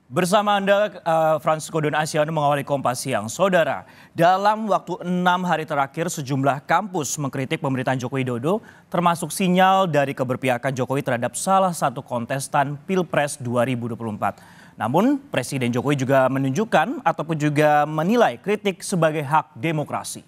Bersama Anda, Francisco Don Asiano mengawali Kompas Siang. Saudara, dalam waktu 6 hari terakhir sejumlah kampus mengkritik pemerintahan Joko Widodo, termasuk sinyal dari keberpihakan Jokowi terhadap salah satu kontestan Pilpres 2024. Namun, Presiden Jokowi juga menunjukkan ataupun juga menilai kritik sebagai hak demokrasi.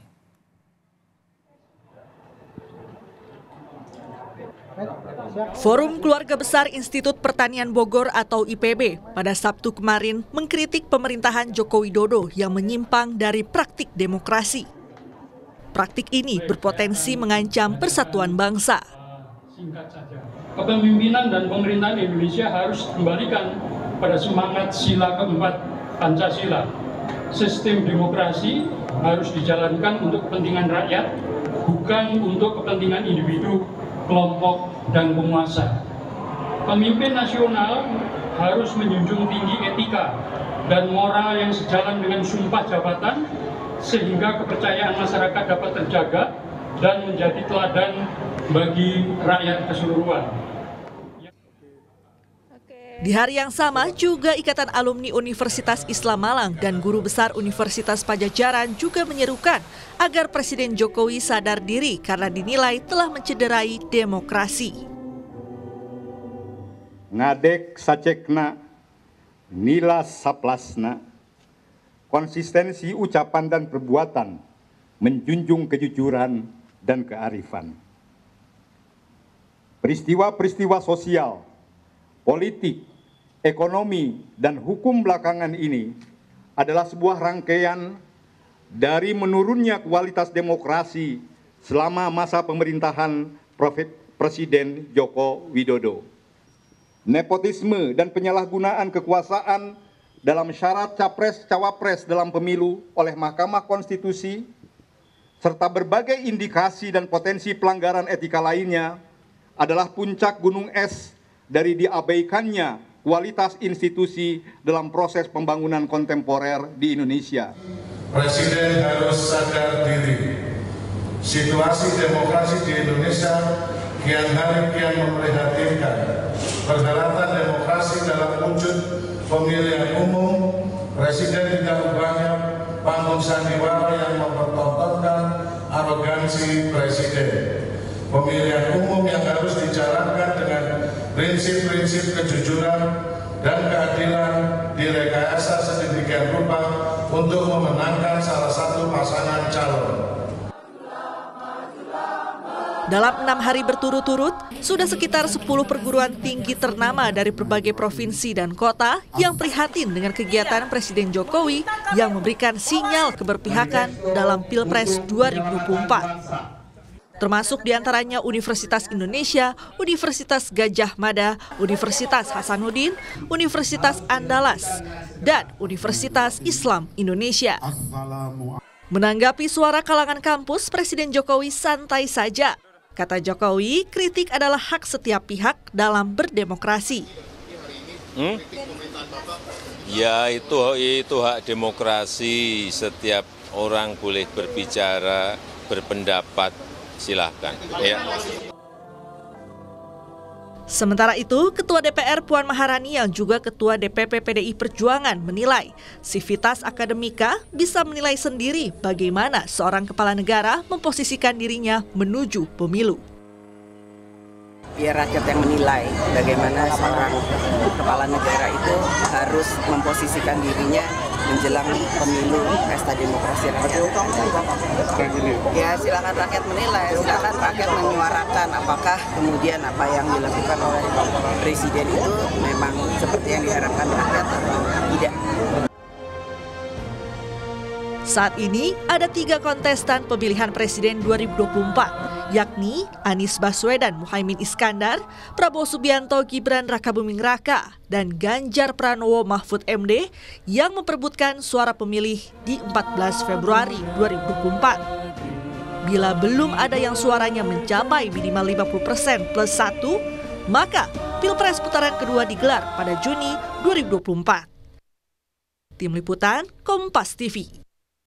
Forum Keluarga Besar Institut Pertanian Bogor atau IPB pada Sabtu kemarin mengkritik pemerintahan Joko Widodo yang menyimpang dari praktik demokrasi. Praktik ini berpotensi mengancam persatuan bangsa. Kepemimpinan dan pemerintahan Indonesia harus kembalikan pada semangat sila keempat Pancasila. Sistem demokrasi harus dijalankan untuk kepentingan rakyat, bukan untuk kepentingan individu, kelompok, dan penguasa. Pemimpin nasional harus menjunjung tinggi etika dan moral yang sejalan dengan sumpah jabatan sehingga kepercayaan masyarakat dapat terjaga dan menjadi teladan bagi rakyat keseluruhan. Di hari yang sama juga Ikatan Alumni Universitas Islam Malang dan Guru Besar Universitas Padjadjaran juga menyerukan agar Presiden Jokowi sadar diri karena dinilai telah mencederai demokrasi. Ngadek sacekna, nilas saplasna, konsistensi ucapan dan perbuatan, menjunjung kejujuran dan kearifan. Peristiwa-peristiwa sosial, politik, ekonomi, dan hukum belakangan ini adalah sebuah rangkaian dari menurunnya kualitas demokrasi selama masa pemerintahan Presiden Joko Widodo. Nepotisme dan penyalahgunaan kekuasaan dalam syarat capres-cawapres dalam pemilu oleh Mahkamah Konstitusi, serta berbagai indikasi dan potensi pelanggaran etika lainnya adalah puncak gunung es dari diabaikannya kualitas institusi dalam proses pembangunan kontemporer di Indonesia. Presiden harus sadar diri. Situasi demokrasi di Indonesia kian hari kian memprihatinkan. Perhelatan demokrasi dalam wujud pemilihan umum, Presiden tidak banyak panggung sandiwara yang mempertontonkan arogansi Presiden. Pemilihan umum yang harus dijalankan dengan prinsip-prinsip kejujuran dan keadilan direkayasa sedemikian rupa untuk memenangkan salah satu pasangan calon. Dalam 6 hari berturut-turut, sudah sekitar 10 perguruan tinggi ternama dari berbagai provinsi dan kota yang prihatin dengan kegiatan Presiden Jokowi yang memberikan sinyal keberpihakan dalam Pilpres 2024. Termasuk diantaranya Universitas Indonesia, Universitas Gadjah Mada, Universitas Hasanuddin, Universitas Andalas, dan Universitas Islam Indonesia. Menanggapi suara kalangan kampus, Presiden Jokowi santai saja. Kata Jokowi, kritik adalah hak setiap pihak dalam berdemokrasi. Ya, itu hak demokrasi. Setiap orang boleh berbicara, berpendapat. Silahkan. Ya. Sementara itu, Ketua DPR Puan Maharani yang juga Ketua DPP PDI Perjuangan menilai Civitas Akademika bisa menilai sendiri bagaimana seorang kepala negara memposisikan dirinya menuju pemilu. Biar rakyat yang menilai bagaimana seorang kepala negara itu harus memposisikan dirinya menjelang pemilu pesta demokrasi rakyat. Ya silakan rakyat menilai, silakan rakyat menyuarakan apakah kemudian apa yang dilakukan oleh Presiden itu memang seperti yang diharapkan rakyat atau tidak. Saat ini ada 3 kontestan pemilihan Presiden 2024, yakni Anies Baswedan Muhaimin Iskandar, Prabowo Subianto Gibran Rakabuming Raka, dan Ganjar Pranowo Mahfud MD yang memperebutkan suara pemilih di 14 Februari 2024. Bila belum ada yang suaranya mencapai minimal 50% plus 1, maka Pilpres putaran kedua digelar pada Juni 2024. Tim Liputan Kompas TV.